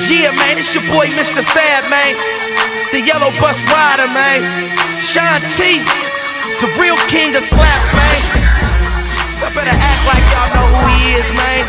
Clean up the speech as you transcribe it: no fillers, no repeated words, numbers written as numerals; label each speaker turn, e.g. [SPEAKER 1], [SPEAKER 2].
[SPEAKER 1] Yeah, man, it's your boy Mr. Fab, man. The Yellow Bus Rider, man. Sean T, the real king of slaps, man. I better act like y'all know who he is, man.